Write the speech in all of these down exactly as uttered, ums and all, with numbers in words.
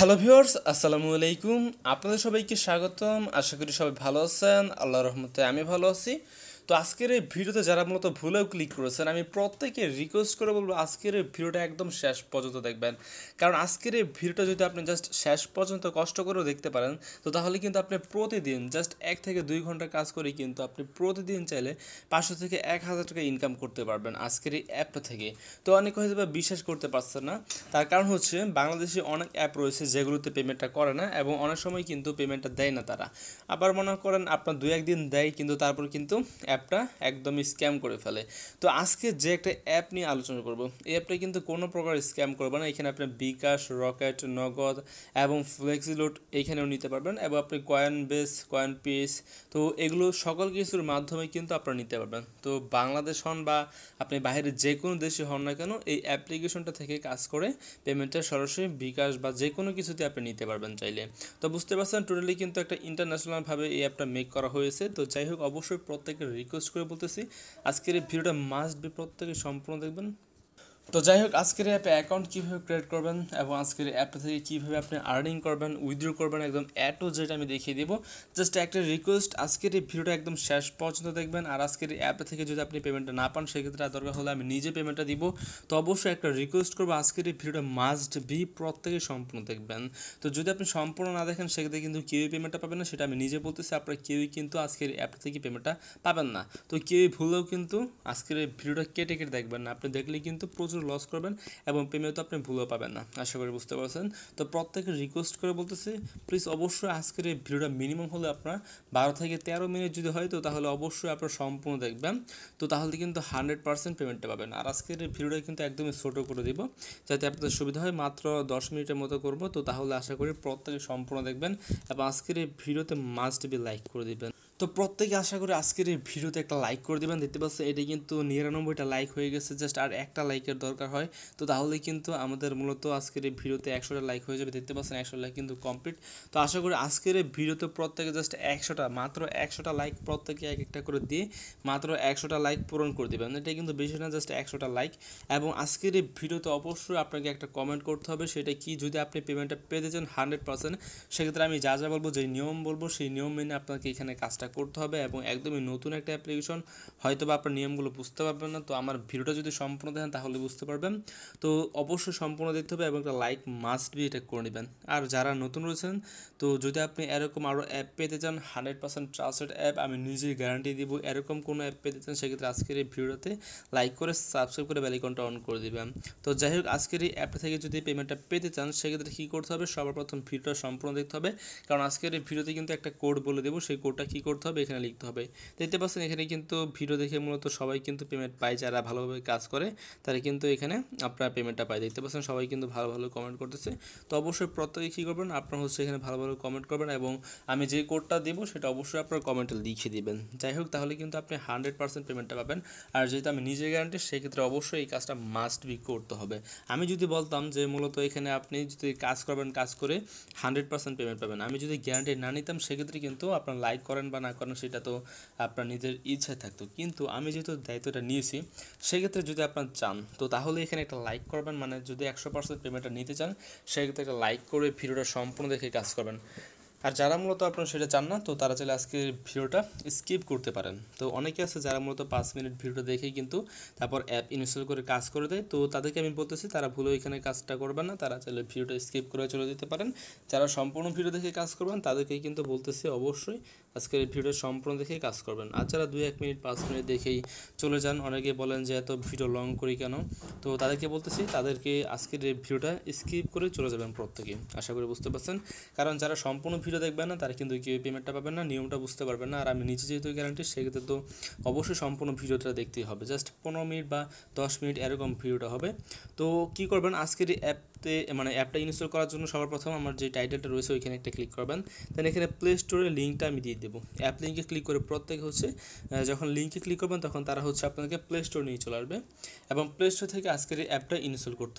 Hello viewers, আসসালামু আলাইকুম। আপনাদের সবাইকে স্বাগতম। আশা করি সবাই ভালো আছেন। আল্লাহর রহমতে আমি ভালো আছি। তো আজকের এই ভিডিওতে যারা মূলত ভুলেও ক্লিক করেছেন, আমি প্রত্যেকে রিকোয়েস্ট করে বলবো আজকের এই ভিডিওটা একদম শেষ পর্যন্ত দেখবেন। কারণ আজকের এই ভিডিওটা যদি আপনি জাস্ট শেষ পর্যন্ত কষ্ট করেও দেখতে পারেন, তো তাহলে কিন্তু আপনি প্রতিদিন জাস্ট এক থেকে দুই ঘন্টা কাজ করে কিন্তু আপনি প্রতিদিন চাইলে পাঁচশো থেকে এক হাজার টাকা ইনকাম করতে পারবেন আজকের এই অ্যাপটা থেকে। তো অনেকে হয়তো বা বিশ্বাস করতে পারছেন না, তার কারণ হচ্ছে বাংলাদেশে অনেক অ্যাপ রয়েছে যেগুলোতে পেমেন্টটা করে না এবং অনেক সময় কিন্তু পেমেন্টটা দেয় না তারা। আবার মনে করেন আপনার দু একদিন দেয়, কিন্তু তারপর কিন্তু অ্যাপটা একদমই স্ক্যাম করে ফেলে। তো আজকে যে একটা অ্যাপ নিয়ে আলোচনা করব, এই অ্যাপটা কিন্তু কোনো প্রকার স্ক্যাম করবে না। এখানে আপনি বিকাশ, রকেট, নগদ এবং ফ্লেক্সিলোড এইখানেও নিতে পারবেন এবং আপনি কয়েন বেস, কয়েন পিস, তো এগুলো সকল কিছুর মাধ্যমে কিন্তু আপনারা নিতে পারবেন। তো বাংলাদেশ হন বা আপনি বাইরে যে কোনো দেশে হন না কেন, এই অ্যাপ্লিকেশনটা থেকে কাজ করে পেমেন্টটা সরাসরি বিকাশ বা যে কোনো কিছুতে আপনি নিতে পারবেন চাইলে। তো বুঝতে পারছেন টোটালি কিন্তু একটা ইন্টারন্যাশনালভাবে এই অ্যাপটা মেক করা হয়েছে। তো যাই হোক, অবশ্যই প্রত্যেকের রিকোয়েস্ট করে বলতেছি আজকের এই ভিডিওটা মাস্ট বি প্রত্যেকে সম্পূর্ণ দেখবেন। তো যাই হোক, আজকের অ্যাপে অ্যাকাউন্ট কীভাবে ক্রিয়েট করবেন এবং আজকের অ্যাপটা থেকে কীভাবে আপনি আর্নিং করবেন, উইথড্র করবেন, একদম অ্যাটো যেটা আমি দেখিয়ে দেবো। জাস্ট একটা রিকোয়েস্ট, আজকের এই ভিডিওটা একদম শেষ পর্যন্ত দেখবেন। আর আজকের এই অ্যাপটা থেকে যদি আপনি পেমেন্টটা না পান, সেক্ষেত্রে আর দরকার হলে আমি নিজে পেমেন্টটা দিব। তো অবশ্যই একটা রিকোয়েস্ট করবো, আজকের এই ভিডিওটা মাস্ট বি প্রত্যেকে সম্পূর্ণ দেখবেন। তো যদি আপনি সম্পূর্ণ না দেখেন, সেক্ষেত্রে কিন্তু কেউই পেমেন্টটা পাবেন না, সেটা আমি নিজে বলতেছি। আপনারা কেউই কিন্তু আজকের এই অ্যাপটা থেকে পেমেন্টটা পাবেন না। তো কেউই ভুলেও কিন্তু আজকের এই ভিডিওটা কেটে কেটে দেখবেন না। আপনি দেখলে কিন্তু প্রচুর লস করবেন এবং পেমেন্ট তো আপনি ভুলও পাবেন না, আশা করি বুঝতে পারছেন। তো প্রত্যেকে রিকোয়েস্ট করে বলতেছি, প্লিজ অবশ্যই আজকের এই ভিডিওটা মিনিমাম হলে আপনার বারো থেকে তেরো মিনিট যদি হয়, তো তাহলে অবশ্যই আপনার সম্পূর্ণ দেখবেন। তো তাহলে কিন্তু হান্ড্রেড পার্সেন্ট পেমেন্টটা পাবেন। আর আজকের এই ভিডিওটা কিন্তু একদমই ছোটো করে দিব যাতে আপনাদের সুবিধা হয়, মাত্র দশ মিনিটের মতো করব। তো তাহলে আশা করি প্রত্যেকে সম্পূর্ণ দেখবেন এবং আজকের এই ভিডিওতে মাস্ট বি লাইক করে দিবেন। তো প্রত্যেকে আশা করি আজকের এই ভিডিওতে একটা লাইক করে দেবেন। দেখতে পাচ্ছেন এটা কিন্তু নিরানব্বইটা লাইক হয়ে গেছে, জাস্ট আর একটা লাইকের দরকার হয়। তো তাহলে কিন্তু আমাদের মূলত আজকের এই ভিডিওতে একশোটা লাইক হয়ে যাবে। দেখতে পাচ্ছেন একশো লাইক কিন্তু কমপ্লিট। তো আশা করি আজকের এই ভিডিওতে প্রত্যেকে জাস্ট একশোটা, মাত্র একশোটা লাইক প্রত্যেকে এক একটা করে দিয়ে মাত্র একশোটা লাইক পূরণ করে দেবেন। এটা কিন্তু বেশি না, জাস্ট একশোটা লাইক। এবং আজকের এই ভিডিওতে অবশ্যই আপনাকে একটা কমেন্ট করতে হবে, সেটা কি, যদি আপনি পেমেন্টটা পেতে চান হান্ড্রেড পার্সেন্ট, সেক্ষেত্রে আমি যা যা বলবো, যে নিয়ম বলবো, সেই নিয়ম মেনে আপনাকে এখানে কাজটা করতে হবে। এবং একদমই নতুন একটা অ্যাপ্লিকেশন, হয়তো বা আপনার নিয়মগুলো বুঝতে পারবেন না। তো আমার ভিডিওটা যদি সম্পূর্ণ দেখেন তাহলে বুঝতে পারবেন। তো অবশ্যই সম্পূর্ণ দেখতে হবে এবং একটা লাইক মাস্ট বি এটা করে নেবেন। আর যারা নতুন রয়েছেন, তো যদি আপনি এরকম আরও অ্যাপ পেতে চান, হান্ড্রেড পার্সেন্ট ট্রাস্টেড অ্যাপ, আমি নিজেই গ্যারান্টি দিব, এরকম কোনো অ্যাপ পেতে চান, সেক্ষেত্রে আজকের এই ভিডিওতে লাইক করে সাবস্ক্রাইব করে বেল আইকনটা অন করে দেবেন। তো যাই হোক, আজকের এই অ্যাপটা থেকে যদি পেমেন্টটা পেতে চান, সেক্ষেত্রে কী করতে হবে, সবার প্রথম ভিডিওটা সম্পূর্ণ দেখতে হবে। কারণ আজকের এই ভিডিওতে কিন্তু একটা কোড বলে দেবো, সেই কোডটা কী করতে হবে এখানে লিখতে হবে। দেখতে পাচ্ছেন এখানে কিন্তু ভিডিও দেখে মূলত সবাই কিন্তু পেমেন্ট পায়, যারা ভালোভাবে কাজ করে তারা কিন্তু এখানে আপনার পেমেন্টটা পায়। দেখতে পাচ্ছেন সবাই কিন্তু ভালো ভালো কমেন্ট করতেছে। তো অবশ্যই প্রত্যেকে কী করবেন, আপনার হচ্ছে এখানে ভালো ভালো কমেন্ট করবেন এবং আমি যে কোডটা দেবো সেটা অবশ্যই আপনার কমেন্টে লিখে দিবেন। যাই হোক, তাহলে কিন্তু আপনি হান্ড্রেড পার্সেন্ট পেমেন্টটা পাবেন। আর যেহেতু আমি নিজে গ্যারান্টি, সেক্ষেত্রে অবশ্যই এই কাজটা মাস্ট বি করতে হবে। আমি যদি বলতাম যে মূলত এখানে আপনি যদি কাজ করবেন, কাজ করে হান্ড্রেড পার্সেন্ট পেমেন্ট পাবেন, আমি যদি গ্যারান্টি না নিতাম, সেক্ষেত্রে কিন্তু আপনার লাইক করেন বা না করেন সেটা তো আপনার নিজের ইচ্ছায় থাকতো। কিন্তু আমি যেহেতু দায়িত্বটা নিয়েছি, সেক্ষেত্রে যদি আপনার চান, তো তাহলে এখানে একটা লাইক করবেন। মানে যদি একশো পার্সেন্ট পেমেন্টটা নিতে চান, সেক্ষেত্রে একটা লাইক করে ভিডিওটা সম্পূর্ণ দেখে কাজ করবেন। আর যারা মূলত আপনারা সেটা চান না, তো তারা চাইলে আজকে ভিডিওটা স্কিপ করতে পারেন। তো অনেকে আছে যারা মূলত পাঁচ মিনিট ভিডিওটা দেখেই কিন্তু তারপর অ্যাপ ইনস্টল করে কাজ করে দেয়। তো তাদেরকে আমি বলতেছি তারা ভুলেও এখানে কাজটা করবেন না, তারা চাইলে ভিডিওটা স্কিপ করে চলে যেতে পারেন। যারা সম্পূর্ণ ভিডিও দেখে কাজ করবেন তাদেরকেই কিন্তু বলতেছি অবশ্যই আজকের এই ভিডিও সম্পূর্ণ দেখেই কাজ করবেন। আর যারা দুই এক মিনিট পাঁচ মিনিট দেখেই চলে যান, অনেকে বলেন যে এত ভিডিও লং করি কেন, তো তাদেরকে বলতেছি তাদেরকে আজকের এই ভিডিওটা স্কিপ করে চলে যাবেন প্রত্যেকে, আশা করি বুঝতে পারছেন। কারণ যারা সম্পূর্ণ ভিডিও দেখবেন না, তারা কিন্তু কেউ পেমেন্টটা পাবেন না, নিয়মটা বুঝতে পারবেন না। আর আমি নিজে যেহেতু গ্যারান্টি, সেক্ষেত্রে তো অবশ্যই সম্পূর্ণ ভিডিওটা দেখতেই হবে। জাস্ট পনেরো মিনিট বা দশ মিনিট এরকম ভিডিওটা হবে। তো কী করবেন, আজকের এই অ্যাপতে মানে অ্যাপটা ইনস্টল করার জন্য সবার প্রথম আমার যে টাইটেলটা রয়েছে ওইখানে একটা ক্লিক করবেন। দেন এখানে প্লে স্টোরের লিঙ্কটা আমি দিয়ে দেবো। অ্যাপ লিঙ্কে ক্লিক করে প্রত্যেকে হচ্ছে যখন লিঙ্কে ক্লিক করবেন, তখন তারা হচ্ছে আপনাদেরকে প্লে স্টোর নিয়ে চলে আসবে এবং প্লে স্টোর থেকে আজকের এই অ্যাপটা ইনস্টল করতে হবে।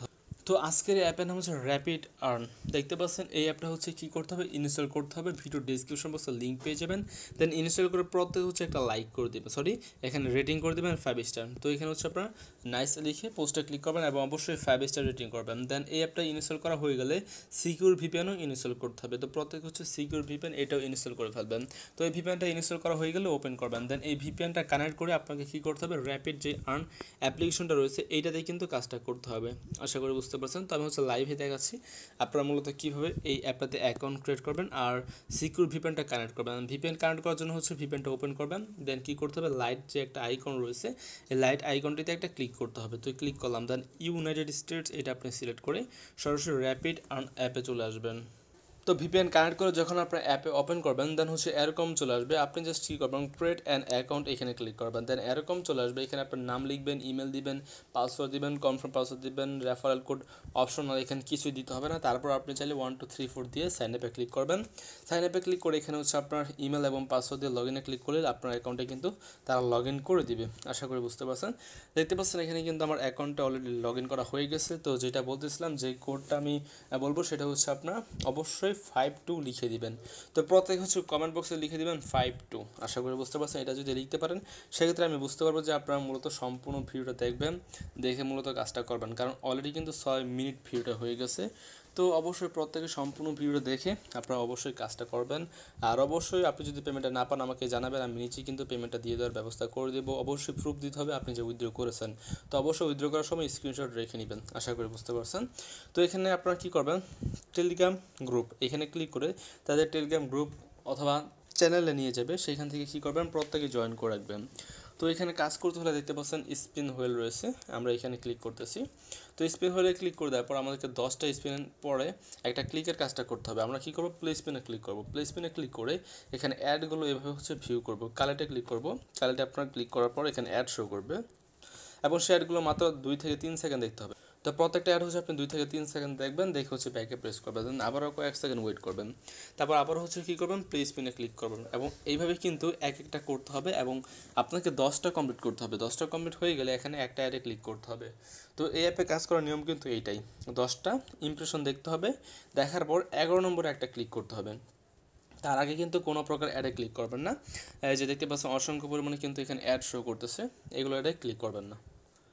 তো আজকের এই অ্যাপের নাম হচ্ছে র্যাপিড আর্ন। দেখতে পাচ্ছেন এই অ্যাপটা হচ্ছে কী করতে হবে, ইনস্টল করতে হবে। ভিডিও ডিসক্রিপশন বক্সে লিঙ্ক পেয়ে যাবেন। দেন ইনস্টল করে প্রত্যেক হচ্ছে একটা লাইক করে দেবেন, সরি এখানে রেটিং করে দেবেন ফাইভ স্টার। তো এখানে হচ্ছে আপনার নাইস লিখে পোস্টে ক্লিক করবেন এবং অবশ্যই ফাইভ স্টার রেটিং করবেন। দেন এই অ্যাপটা ইনস্টল করা হয়ে গেলে সিকিউর ভিপিএনও ইনস্টল করতে হবে। তো প্রত্যেক হচ্ছে সিকিউর ভিপিএন এটাও ইনস্টল করে ফেলবেন। তো এই ভিপিএনটা ইনস্টল করা হয়ে গেলে ওপেন করবেন। দেন এই ভিপিএনটা কানেক্ট করে আপনাকে কী করতে হবে, র্যাপিড যে আর্ন অ্যাপ্লিকেশনটা রয়েছে এইটাতে কিন্তু কাজটা করতে হবে। আশা করি বুঝতে পারছেন। তো আমি হচ্ছে লাইভে দেখাচ্ছি আপনারা মূলত কীভাবে এই অ্যাপটাতে অ্যাকাউন্ট ক্রিয়েট করবেন আর সিকিউর ভিপিএনটা কানেক্ট করবেন। ভিপিএন কানেক্ট করার জন্য হচ্ছে ভিপিএনটা ওপেন করবেন। দেন কী করতে হবে, লাইট যে একটা আইকন রয়েছে এই লাইট আইকনটিতে একটা ক্লিক করতে হবে। তো ক্লিক করলাম। দেন ইউনাইটেড স্টেটস এটা আপনি সিলেক্ট করে সরাসরি র্যাপিড আর্ন অ্যাপে চলে আসবেন। তো ভিপিএন কানেক্ট করে যখন আপনার অ্যাপে ওপেন করবেন দেন হচ্ছে এরকম চলে আসবে। আপনি জাস্ট কী করবেন, ক্রিয়েট অ্যান অ্যাকাউন্ট এখানে ক্লিক করবেন। দেন এরকম চলে আসবে। এখানে আপনার নাম লিখবেন, ইমেল দিবেন, পাসওয়ার্ড দিবেন, কনফার্ম পাসওয়ার্ড দিবেন, রেফারেল কোড অপশনাল, এখানে কিছুই দিতে হবে না। তারপর আপনি চাইলে ওয়ান টু থ্রি ফোর দিয়ে সাইন আপে ক্লিক করবেন। সাইন আপে ক্লিক করে এখানে হচ্ছে আপনার ইমেল এবং পাসওয়ার্ড দিয়ে লগ ইনে ক্লিক করলে আপনার অ্যাকাউন্টে কিন্তু তারা লগ ইন করে দিবে। আশা করি বুঝতে পারছেন। দেখতে পাচ্ছেন এখানে কিন্তু আমার অ্যাকাউন্টটা অলরেডি লগ ইন করা হয়ে গেছে। তো যেটা বলতেছিলাম, যে কোডটা আমি বলবো সেটা হচ্ছে আপনার অবশ্যই ফাইভ টু লিখে দিবেন। তো প্রত্যেক হচ্ছে কমেন্ট বক্সে লিখে দিবেন ফাইভ টু। আশা করি বুঝতে পারছেন। এটা যদি লিখতে পারেন সেক্ষেত্রে আমি বুঝতে পারবো যে আপনারা মূলত সম্পূর্ণ ভিডিওটা দেখবেন, দেখে মূলত কাজটা করবেন। কারণ অলরেডি কিন্তু ছয় মিনিট ভিডিওটা হয়ে গেছে। তো অবশ্যই প্রত্যেকে সম্পূর্ণ ভিডিও দেখে আপনারা অবশ্যই কাজটা করবেন। আর অবশ্যই আপনি যদি পেমেন্টটা না পান আমাকে জানাবেন, আমি নিচেই কিন্তু পেমেন্টটা দিয়ে দেওয়ার ব্যবস্থা করে দেবো। অবশ্যই প্রুফ দিতে হবে আপনি যে উইথড্র করেছেন। তো অবশ্যই উইথড্র করার সময় স্ক্রিনশট রেখে নেবেন। আশা করি বুঝতে পারছেন। তো এখানে আপনারা কী করবেন, টেলিগ্রাম গ্রুপ এখানে ক্লিক করে তাদের টেলিগ্রাম গ্রুপ অথবা চ্যানেলে নিয়ে যাবে। সেখান থেকে কী করবেন, প্রত্যেকে জয়েন করে রাখবেন। তো এখানে কাজ করতে হলে দেখতে পাচ্ছেন স্পিন হুইল রয়েছে, আমরা এখানে ক্লিক করতেছি। তো স্পিন হুইলে ক্লিক করে দেওয়ার পর আমাদেরকে দশটা স্পিন পরে একটা ক্লিকের কাজটা করতে হবে। আমরা কী করবো, প্লে স্পিনে ক্লিক করবো। প্লে স্পিনে ক্লিক করে এখানে অ্যাডগুলো এভাবে হচ্ছে ভিউ করবো। কালেক্টে ক্লিক করবো। কালেক্টে আপনার ক্লিক করার পর এখানে অ্যাড শো করবে এবং সেই অ্যাডগুলো মাত্র দুই থেকে তিন সেকেন্ড দেখতে হবে। তো প্রত্যেকটা অ্যাড হচ্ছে আপনি দুই থেকে তিন সেকেন্ড দেখবেন, দেখে হচ্ছে ব্যাকে প্রেস করবেন, আবারও কয়েক সেকেন্ড ওয়েট করবেন। তারপর আবার হচ্ছে কী করবেন, প্লে স্পিনে ক্লিক করবেন এবং এইভাবে কিন্তু এক একটা করতে হবে এবং আপনাকে দশটা কমপ্লিট করতে হবে। দশটা কমপ্লিট হয়ে গেলে এখানে একটা অ্যাডে ক্লিক করতে হবে। তো এই অ্যাপে কাজ করার নিয়ম কিন্তু এইটাই, দশটা ইমপ্রেশন দেখতে হবে, দেখার পর এগারো নম্বরে একটা ক্লিক করতে হবে। তার আগে কিন্তু কোনো প্রকার অ্যাডে ক্লিক করবেন না। এই যে দেখতে পাচ্ছেন অসংখ্য পরিমাণে কিন্তু এখানে অ্যাড শো করতেছে, এগুলো অ্যাডে ক্লিক করবেন না।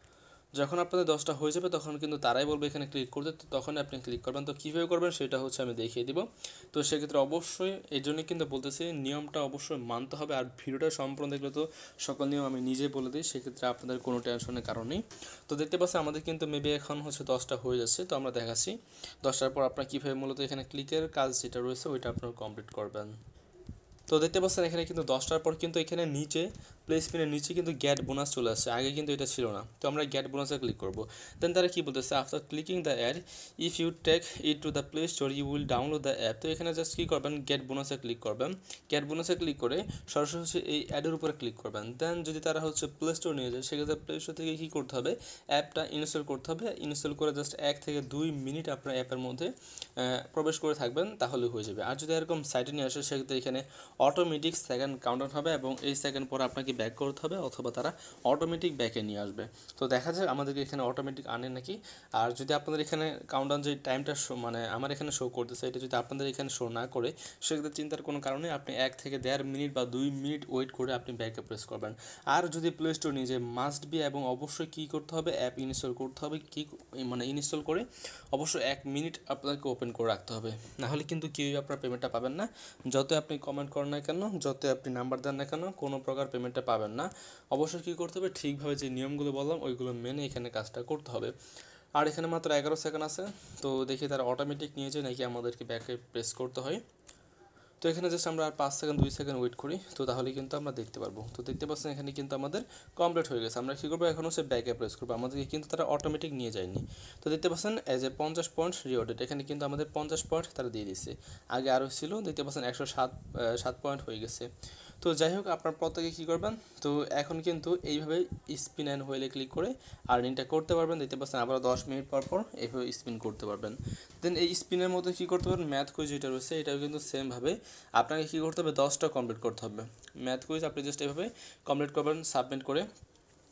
যখন আপনাদের দশটা হয়ে যাবে তখন কিন্তু তারাই বলবে এখানে ক্লিক করতে, তো তখন আপনি ক্লিক করবেন। তো কীভাবে করবেন সেটা হচ্ছে আমি দেখিয়ে দিব। তো সেক্ষেত্রে অবশ্যই এই জন্যই কিন্তু বলতেছি নিয়মটা অবশ্যই মানতে হবে। আর ভিডিওটা সম্পূর্ণ দেখলে তো সকল নিয়ম আমি নিজেই বলে দিই, সেক্ষেত্রে আপনাদের কোনো টেনশনের কারণ নেই। তো দেখতে পাচ্ছেন আমাদের কিন্তু মেবি এখন হচ্ছে দশটা হয়ে যাচ্ছে। তো আমরা দেখাচ্ছি দশটার পর আপনার কীভাবে মূলত এখানে ক্লিকের কাজ যেটা রয়েছে ওইটা আপনারা কমপ্লিট করবেন। তো দেখতে পাচ্ছেন এখানে কিন্তু দশটার পর কিন্তু এখানে নিচে প্লে স্পিনের নিচে কিন্তু গ্যাট বোনাস চলে আসছে, আগে কিন্তু এটা ছিল না। তো আমরা গ্যাট বোনাসে ক্লিক করব। দেন তারা কী বলতেছে, after clicking the ad if you take it to the play store you will download the app. তো এখানে জাস্ট কী করবেন, গেট বোনাসে ক্লিক করবেন। গেট বোনাসে ক্লিক করে সরাসরি হচ্ছে এই অ্যাডের উপরে ক্লিক করবেন। দেন যদি তারা হচ্ছে প্লে স্টোর নিয়ে যায় সেক্ষেত্রে প্লে স্টোর থেকে কী করতে হবে, অ্যাপটা ইনস্টল করতে হবে। ইনস্টল করে জাস্ট এক থেকে দুই মিনিট আপনার অ্যাপের মধ্যে প্রবেশ করে থাকবেন, তাহলে হয়ে যাবে। আর যদি এরকম সাইটে নিয়ে আসে সেক্ষেত্রে এখানে অটোমেটিক সেকেন্ড কাউন্টার হবে এবং এই সেকেন্ড পরে আপনাকে ব্যাক করতে হবে অথবা তারা অটোমেটিক ব্যাকে নিয়ে আসবে। তো দেখা যায় আমাদেরকে এখানে অটোমেটিক আনে নাকি। আর যদি আপনাদের এখানে কাউন্টডাউন যে টাইমটা শো মানে আমার এখানে শো করতেছে এটা যদি আপনাদের এখানে শো না করে সেক্ষেত্রে চিন্তার কোনো কারণে আপনি এক থেকে দেড় মিনিট বা দুই মিনিট ওয়েট করে আপনি ব্যাকে প্রেস করবেন। আর যদি প্লে স্টোর নিয়ে যে মাস্ট বি এবং অবশ্যই কী করতে হবে, অ্যাপ ইনস্টল করতে হবে, কী মানে ইনস্টল করে অবশ্যই এক মিনিট আপনাকে ওপেন করে রাখতে হবে, নাহলে কিন্তু কেউই আপনার পেমেন্টটা পাবেন না। যত আপনি কমেন্ট করেন না কেন, যত আপনি নাম্বার দেন না কেন, কোনো প্রকার পেমেন্টটা পাবেন না। অবশ্যই কী করতে হবে, ঠিকভাবে যে নিয়মগুলো বললাম ওইগুলো মেনে এখানে কাজটা করতে হবে। আর এখানে মাত্র এগারো সেকেন্ড আছে। তো দেখি তারা অটোমেটিক নিয়ে যায় নাকি আমাদেরকে ব্যাকে প্রেস করতে হয়। তো এখানে জাস্ট আমরা আর পাঁচ সেকেন্ড দুই সেকেন্ড ওয়েট করি, তো তাহলে কিন্তু আমরা দেখতে পারবো। তো দেখতে পাচ্ছেন এখানে কিন্তু আমাদের কমপ্লিট হয়ে গেছে। আমরা কী করবো, এখন হচ্ছে ব্যাকে প্রেস করবো, আমাদেরকে কিন্তু তারা অটোমেটিক নিয়ে যায়নি। তো দেখতে পাচ্ছেন এজ এ পঞ্চাশ পয়েন্ট রিওয়ার্ডেড, এখানে কিন্তু আমাদের পঞ্চাশ পয়েন্ট তারা দিয়ে দিচ্ছে। আগে আরও ছিল, দেখতে পাচ্ছেন একশো সাত সাত পয়েন্ট হয়ে গেছে। তো যাই হোক আপনার প্রত্যেকে কী করবেন, তো এখন কিন্তু এইভাবে স্পিন অ্যান্ড হুইলে ক্লিক করে আর্নিংটা করতে পারবেন। দেখতে পাচ্ছেন আবার দশ মিনিট পর পর এইভাবে স্পিন করতে পারবেন। দেন এই স্পিনের মধ্যে কী করতে পারবেন, ম্যাথ কুইজ যেটা রয়েছে এটাও কিন্তু সেমভাবে আপনাকে কী করতে হবে, দশটা কমপ্লিট করতে হবে। ম্যাথ কুইজ আপনি জাস্ট এভাবে কমপ্লিট করবেন সাবমিট করে।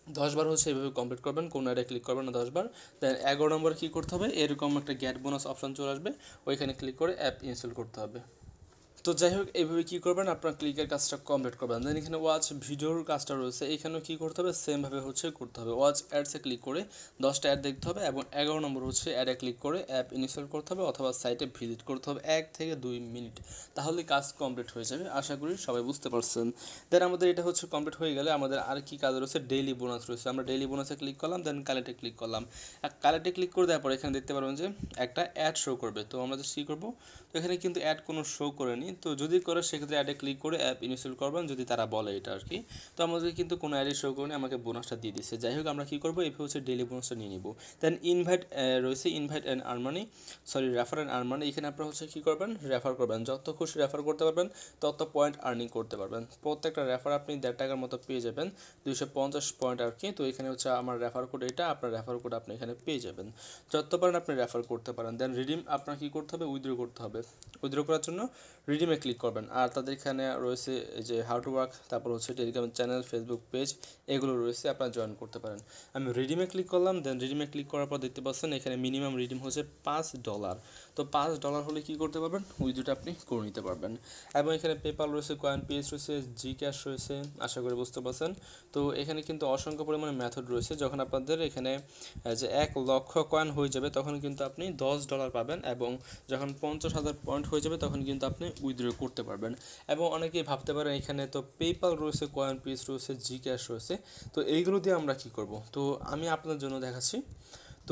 দশ বার হচ্ছে এইভাবে কমপ্লিট করবেন, কোনো অ্যাডে ক্লিক করবেন না দশ বার। দেন এগারো নম্বরে কী করতে হবে, এরকম একটা গেট বোনাস অপশন চলে আসবে, ওইখানে ক্লিক করে অ্যাপ ইনস্টল করতে হবে। তো যাই হোক, এইভাবে কী করবেন, আপনার ক্লিকের কাজটা কমপ্লিট করবেন। দেন এখানে ওয়াচ ভিডিওর কাজটা রয়েছে, এখানেও কী করতে হবে, সেমভাবে হচ্ছে করতে হবে। ওয়াচ অ্যাডসে ক্লিক করে দশটা অ্যাড দেখতে হবে এবং এগারো নম্বর হচ্ছে অ্যাডে ক্লিক করে অ্যাপ ইনস্টল করতে হবে অথবা সাইটে ভিজিট করতে হবে এক থেকে দুই মিনিট, তাহলে কাজ কমপ্লিট হয়ে যাবে। আশা করি সবাই বুঝতে পারছেন। দেন আমাদের এটা হচ্ছে কমপ্লিট হয়ে গেলে আমাদের আর কি কাজ রয়েছে, ডেইলি বোনাস রয়েছে। আমরা ডেইলি বোনাসে ক্লিক করলাম, দেন কালেক্টে ক্লিক করলাম। কালেক্টে ক্লিক করে দেওয়ার পর এখানে দেখতে পারবেন যে একটা অ্যাড শো করবে। তো আমরা জাস্ট কী করবো, তো এখানে কিন্তু অ্যাড কোনো শো করেনি, তো যদি করে সেক্ষেত্রে অ্যাডে ক্লিক করে অ্যাপ ইনস্টল করবেন, যদি তারা বলে এটা আর কি। তো আমাদের কিন্তু কোনো অ্যাডে শো করেনি, আমাকে বোনাসটা দিয়ে দিচ্ছে। যাই হোক, আমরা কী করবো, এইভাবে হচ্ছে ডেইলি বোনাসটা নিয়ে নিব। দেন ইনভাইট রয়েছে, invite and earn money, sorry refer and earn money. এখানে আপনারা হচ্ছে কী করবেন, রেফার করবেন, যত খুশি রেফার করতে পারবেন তত পয়েন্ট আর্নিং করতে পারবেন। প্রত্যেকটা রেফার আপনি দেড় টাকার মতো পেয়ে যাবেন, দুইশো পঞ্চাশ পয়েন্ট আর কি। তো এখানে হচ্ছে আমার রেফার কোড এটা, আপনার রেফার কোড আপনি এখানে পেয়ে যাবেন, যত পারেন আপনি রেফার করতে পারেন। দেন রিডিম আপনার কী করতে হবে, উইথড্র করতে হবে। উইথড্র করার জন্য রিডিমে ক্লিক করবেন। আর তাদের এখানে রয়েছে এই যে হাউ টু ওয়ার্ক, তারপর হচ্ছে টেলিগ্রাম চ্যানেল, ফেসবুক পেজ, এগুলো রয়েছে, আপনারা জয়েন করতে পারেন। আমি রিডিমে ক্লিক করলাম। দেন রিডিমে ক্লিক করার পর দেখতে পাচ্ছেন এখানে মিনিমাম রিডিম হচ্ছে পাঁচ ডলার। তো পাঁচ ডলার হলে কী করতে পারবেন, উইথড্রটা আপনি করে নিতে পারবেন। এবং এখানে পেপাল রয়েছে, কয়েন পেজ রয়েছে, জি ক্যাশ রয়েছে, আশা করি বুঝতে পারছেন। তো এখানে কিন্তু অসংখ্য পরিমাণে মেথড রয়েছে। যখন আপনাদের এখানে যে এক লক্ষ কয়েন হয়ে যাবে তখন কিন্তু আপনি দশ ডলার পাবেন, এবং যখন পঞ্চাশ হাজার পয়েন্ট হয়ে যাবে তখন কিন্তু আপনি উইথড্র করতে পারবেন। এবং অনেকেই ভাবতে পারেন এখানে তো পেপাল রয়েছে, কয়েন পেজ রয়েছে, জি ক্যাশ রয়েছে, তো এইগুলো দিয়ে আমরা কী করব। তো আমি আপনাদের জন্য দেখাচ্ছি, তো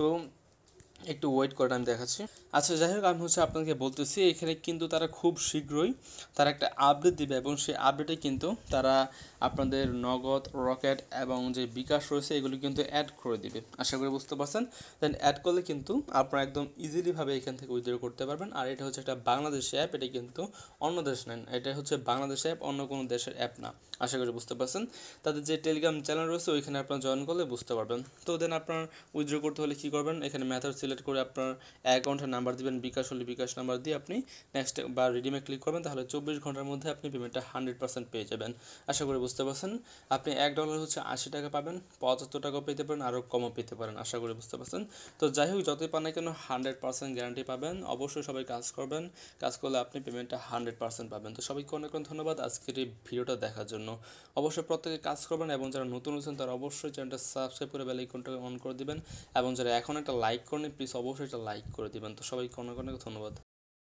একটু ওয়েট করে আমি দেখাচ্ছি। আচ্ছা, যাই হোক, আমি হচ্ছে আপনাকে বলতেছি এখানে কিন্তু তারা খুব শীঘ্রই তারা একটা আপডেট দিবে, এবং সেই আপডেটে কিন্তু তারা আপনাদের নগদ, রকেট এবং যে বিকাশ রয়েছে এগুলো কিন্তু অ্যাড করে দিবে, আশা করি বুঝতে পারছেন। দেন অ্যাড করলে কিন্তু আপনারা একদম ইজিলিভাবে এখান থেকে উইথড্র করতে পারবেন। আর এটা হচ্ছে একটা বাংলাদেশি অ্যাপ, এটা কিন্তু অন্য দেশ নেন, এটা হচ্ছে বাংলাদেশ অ্যাপ, অন্য কোনো দেশের অ্যাপ না, আশা করি বুঝতে পারছেন। তাদের যে টেলিগ্রাম চ্যানেল রয়েছে ওইখানে আপনারা জয়েন করলে বুঝতে পারবেন। তো দেন আপনার উইথড্র করতে হলে কী করবেন, এখানে মেথড সিলেক্ট করে আপনার অ্যাকাউন্টের নাম্বার দিবেন, বিকাশ হলে বিকাশ নাম্বার দিয়ে আপনি নেক্সট বা রিডিমে ক্লিক করবেন, তাহলে চব্বিশ ঘন্টার মধ্যে আপনি পেমেন্টটা হান্ড্রেড পার্সেন্ট পেয়ে যাবেন, আশা করি বুঝতে পারছেন। আপনি এক ডলার হচ্ছে আশি টাকা পাবেন, পঁচাত্তর টাকাও পেতে পারেন, আরও কমও পেতে পারেন, আশা করি বুঝতে পারছেন। তো যাই হোক, যতই পান না কেন হান্ড্রেড পার্সেন্ট গ্যারান্টি পাবেন। অবশ্যই সবাই কাজ করবেন, কাজ করলে আপনি পেমেন্টটা হান্ড্রেড পার্সেন্ট পাবেন। তো সবাইকে অনেক অনেক ধন্যবাদ আজকের এই ভিডিওটা দেখার জন্য। অবশ্যই প্রত্যেকে কাজ করবেন, এবং যারা নতুন হয়েছেন তারা অবশ্যই চ্যানেলটা সাবস্ক্রাইব করে বেল আইকনটাকে অন করে দিবেন, এবং যারা এখন একটা লাইক করেন প্লিজ অবশ্যই একটা লাইক করে দিবেন। তো সবাইকে অনেক অনেক ধন্যবাদ।